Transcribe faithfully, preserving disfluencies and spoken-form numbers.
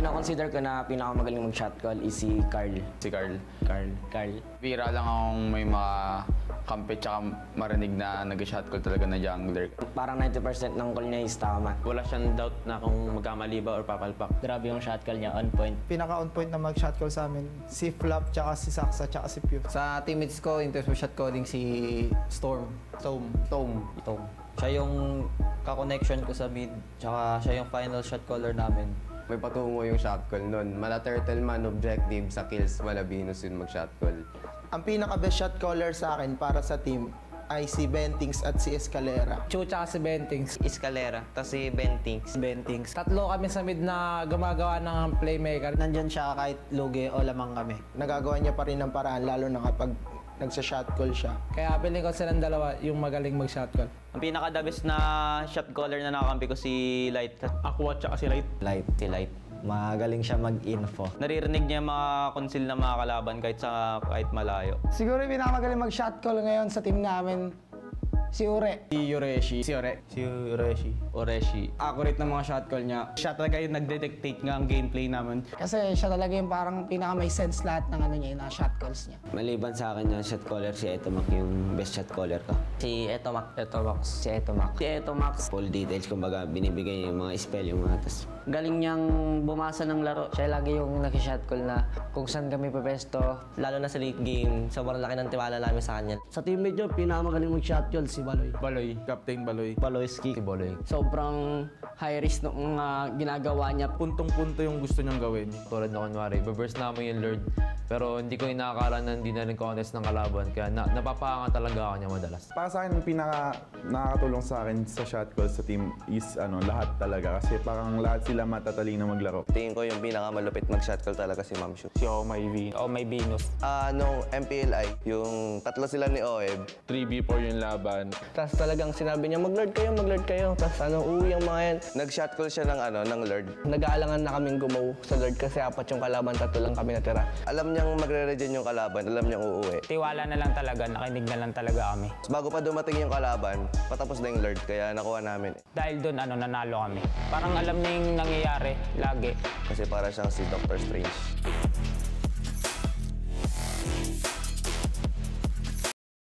kina-consider ko na pinakamagaling mag-shot call is si Carl. Si Carl. Carl. Carl. Bira lang akong may mga kampi tsaka marinig na nag-shot call talaga na jungler. Parang ninety percent ng call niya is tama. Wala siyang doubt na kung magkamali ba or papalpak. Grabe yung shot call niya, on point. Pinaka-on point na mag-shot call sa amin, si Flap, tsaka si Saksa, tsaka si Pew. Sa teammates ko, in terms of shot calling, si Storm. Tom. Tom. Tom. Siya yung ka-connection ko sa mid, tsaka siya yung final shot caller namin. May patungo yung shot call nun. Mala turtle man objective sa kills, mala Venus yun mag-shot call. Ang pinaka-best shot caller sa akin para sa team ay si Bentings at si Escalera. Chu tsaka si Bentings. Escalera, tapos si Bentings. Bentings. Tatlo kami sa mid na gumagawa ng playmaker. Nandyan siya kahit lugi o lamang kami. Nagagawa niya pa rin ng paraan, lalo na kapag nagsa-shot call siya. Kaya piling ko silang dalawa yung magaling mag-shot call. Ang pinaka-the best na shot caller na nakakampi ko si Light. Aqua tsaka si Light. Light, si Light. Magaling siya mag-info. Naririnig niya mga conceal na mga kalaban kahit sa kahit malayo. Siguro yung pinakamagaling mag-shot call ngayon sa team namin, si Ure. Si Yoreshi. Si Ore. Si Ureshi. Oreshi. Accurate na mga shot call niya. Siya talaga yung nag-detectate nga ang gameplay namin. Kasi siya talaga yung parang pinaka may sense lahat ng ano niya, yung shot calls niya. Maliban sa akin yung shot caller, si Etomac yung best shot caller ko. Si Etomac. Etomac. Si Etomac. Si Etomac. Full details, kumbaga binibigay niya yung mga spell, yung mga tas. Galing niyang bumasa ng laro. Siya lagi yung nag-shot call na kung saan kami pepesto. Lalo na sa late game, sobrang laki ng tiwala namin sa kanya. Sa teammate nyo, pinakamagaling mag-shot call si Baloy. Baloy. Captain Baloy. Baloyski. Si Boloy. Sobrang high risk ng mga ginagawa niya. Puntong-punto yung gusto niyang gawin. Tulad na kunwari, baburst namin yung Lord. Pero hindi ko inakala na hindi na rin contest ng kalaban. Kaya na, napapahanga talaga ako niya madalas. Para sa akin, ang pinaka nakakatulong sa akin sa shot call sa team is ano, lahat talaga. Kasi parang lahat sila matatalino maglaro. Tingin ko yung pinakamalupit mag-shot call talaga si Ma'am Shu. Si Omay V. Omay Venus. Ah, nung M P L I, yung tatlo sila ni Oeb. three v four yung laban. Tapos talagang sinabi niya, mag-lord kayo, mag-lord kayo. Tapos ano, uuwi ang mga yan. Nag-shot call siya ng ano, ng Lord. Nag-aalangan na kaming gumaw sa lord kasi apat yung kalaban, tatlo lang kami natira. Alam niyang magre-regen yung kalaban, alam niyang uuwi. Tiwala na lang talaga, nakinig na lang talaga kami. Bago pa dumating yung kalaban, patapos na yung Lord, kaya nakuha namin. Dahil doon, ano, nanalo kami. Parang alam niya yung nangyayari, lagi. Kasi para siyang si Doctor Strange.